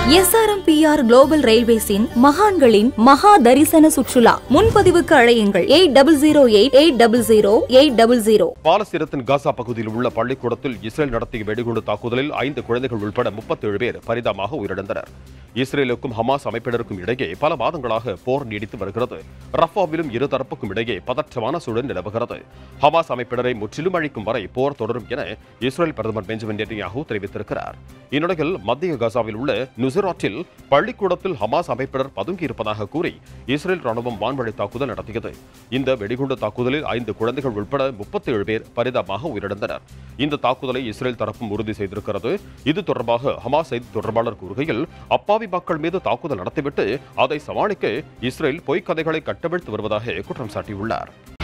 SRMPR Global Railways-in மகான்களின் மகா தரிசன சுற்றுலா. முன்பதிவுக்கு அழையுங்கள் 8008000800. பாலஸ்தீனத்தின் காசா பகுதியில் உள்ள பள்ளிக்கூடத்தில் இஸ்ரேல் நடத்திய வெடிகுண்டு தாக்குதலில் 5 குழந்தைகள் உட்பட 37 பேர் பரிதாபமாக உயிரிழந்தனர். இஸ்ரேலுக்கும் ஹமாஸ் அமைப்பினருக்கும் இடையே பல மாதங்களாக போர் நீடித்து வருகிறது. ரஃபாவிலும் இருதரப்புக்கும் இடையே பதற்றமான சூழல் நிலவுகிறது. ஹமாஸ் அமைப்பினரை முற்றிலும் அழிக்கும் வரை போர் தொடரும் என இஸ்ரேல் பிரதமர் பெஞ்சமின் நெட்டன்யாஹூ தெரிவித்திருக்கிறார். இந்நிலையில் மத்திய காசாவில் உள்ள நுசராட்டில் பள்ளிக்கூடத்தில் ஹமாஸ் அமைப்பினர் பதுங்கியிருப்பதாக கூறி இஸ்ரேல் ராணுவம் வான்வழி தாக்குதல் நடத்தியது. இந்த வெடிகுண்டு தாக்குதலில் 5 குழந்தைகள் உட்பட 37 பேர் பரிதாபமாக உயிரிழந்தனர். இந்த தாக்குதலை இஸ்ரேல் தரப்பும் உறுதி செய்திருக்கிறது. இது தொடர்பாக ஹமாஸ் செய்தி தொடர்பாளர் கூறுகையில், அப்பாவி மக்கள் மீது தாக்குதல் நடத்திவிட்டு அதை சமாளிக்க இஸ்ரேல் பொய்க் கதைகளை கட்டவிழ்த்து வருவதாக குற்றம் சாட்டியுள்ளார்.